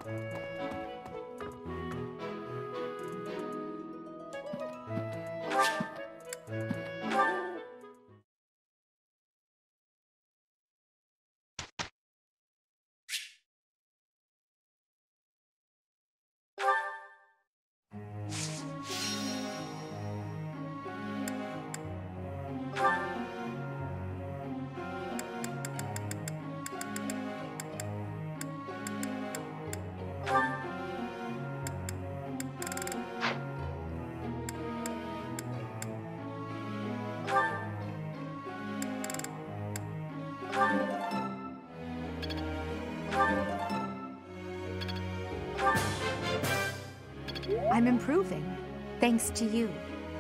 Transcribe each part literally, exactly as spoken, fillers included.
I'm improving, thanks to you.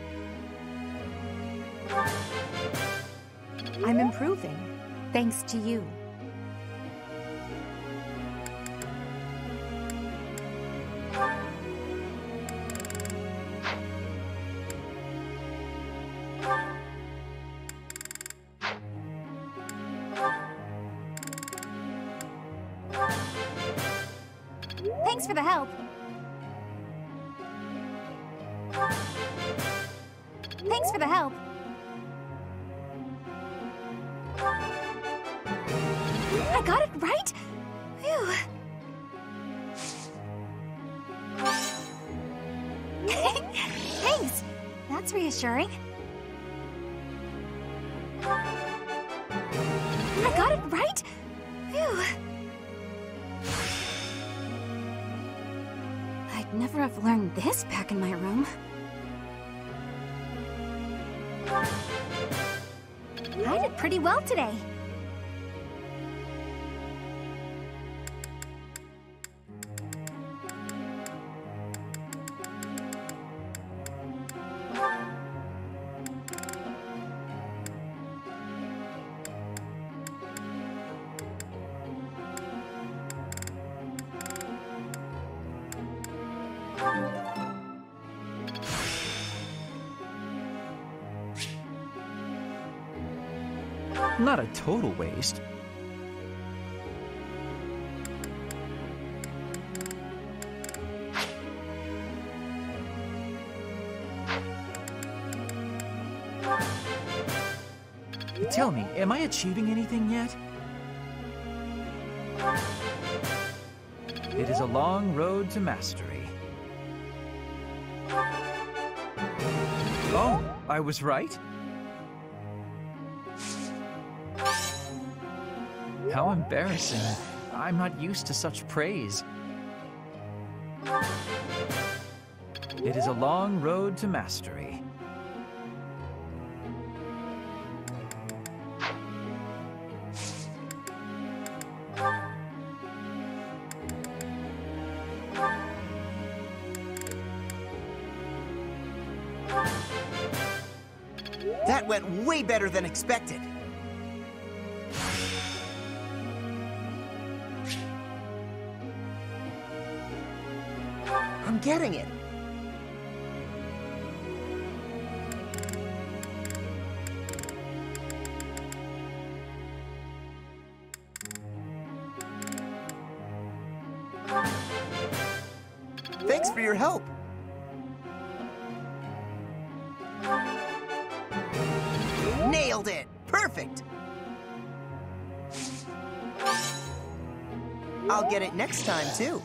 I'm improving, thanks to you. Thanks for the help. Thanks for the help. I got it right? Phew. Thanks. That's reassuring. I got it right? Phew. I'd never have learned this back in my room. I did pretty well today. Not a total waste. Tell me, am I achieving anything yet? It is a long road to mastery. Oh, I was right? How embarrassing. I'm not used to such praise. It is a long road to mastery. That went way better than expected. I'm getting it. Thanks for your help. Nailed it! Perfect! I'll get it next time, too.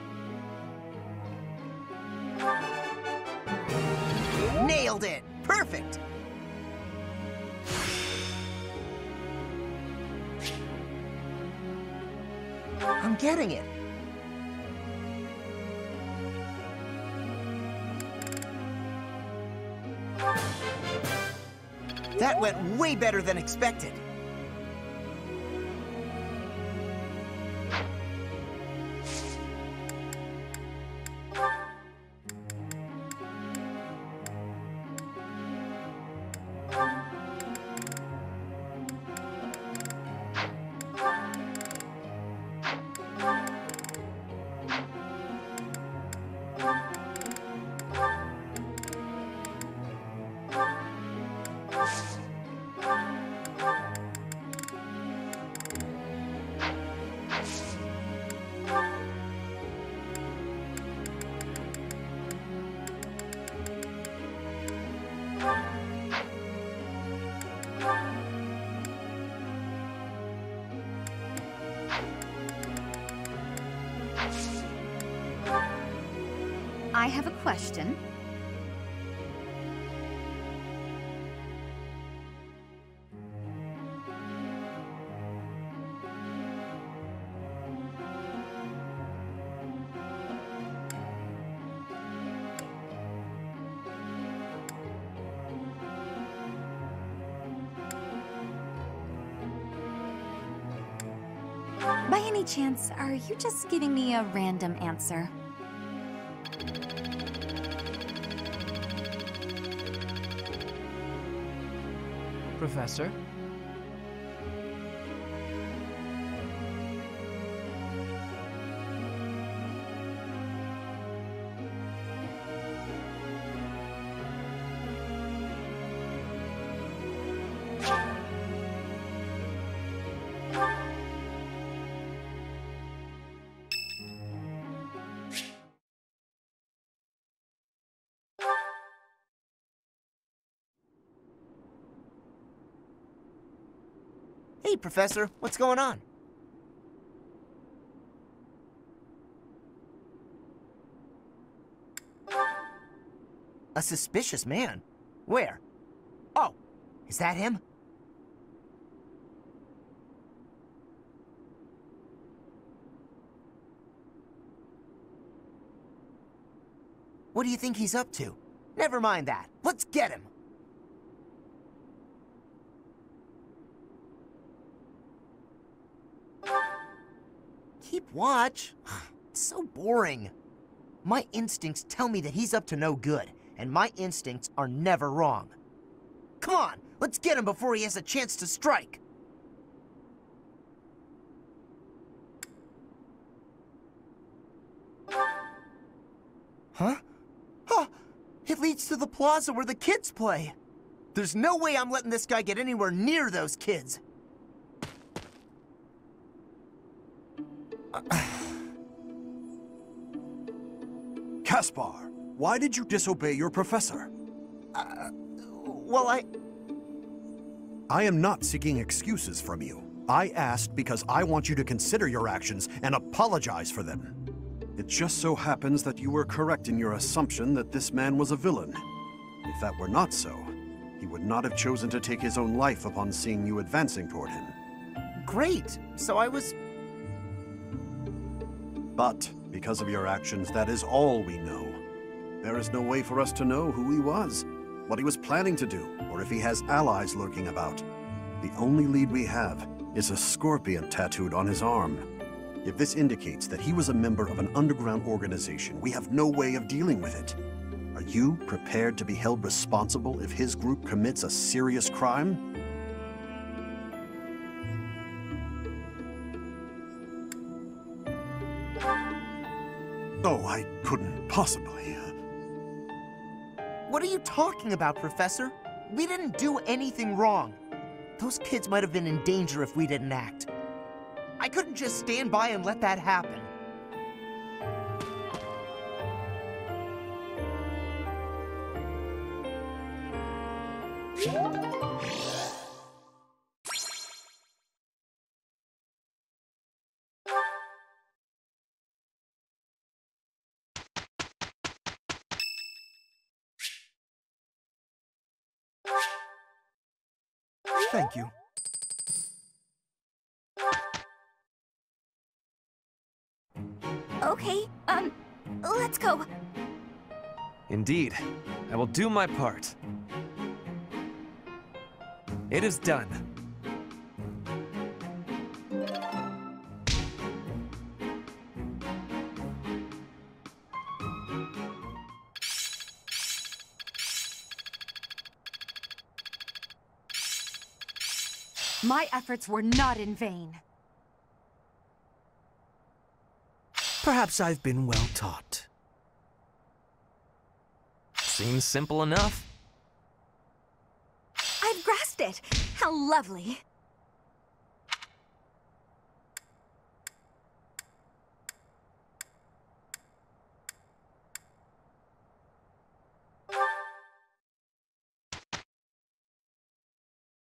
Nailed it! Perfect! I'm getting it. That went way better than expected. I have a question. By any chance, are you just giving me a random answer? Professor? Hey, Professor, what's going on? A suspicious man? Where? Oh, is that him? What do you think he's up to? Never mind that. Let's get him. Keep watch? It's so boring. My instincts tell me that he's up to no good, and my instincts are never wrong. Come on, let's get him before he has a chance to strike. Huh? Huh! It leads to the plaza where the kids play. There's no way I'm letting this guy get anywhere near those kids. Caspar, why did you disobey your professor? Uh, well, I... I am not seeking excuses from you. I asked because I want you to consider your actions and apologize for them. It just so happens that you were correct in your assumption that this man was a villain. If that were not so, he would not have chosen to take his own life upon seeing you advancing toward him. Great. So I was... But, because of your actions, that is all we know. There is no way for us to know who he was, what he was planning to do, or if he has allies lurking about. The only lead we have is a scorpion tattooed on his arm. If this indicates that he was a member of an underground organization, we have no way of dealing with it. Are you prepared to be held responsible if his group commits a serious crime? Oh, I couldn't possibly. What are you talking about, Professor? We didn't do anything wrong. Those kids might have been in danger if we didn't act. I couldn't just stand by and let that happen. Thank you. Okay, um, let's go. Indeed. I will do my part. It is done. My efforts were not in vain. Perhaps I've been well taught. Seems simple enough. I've grasped it. How lovely.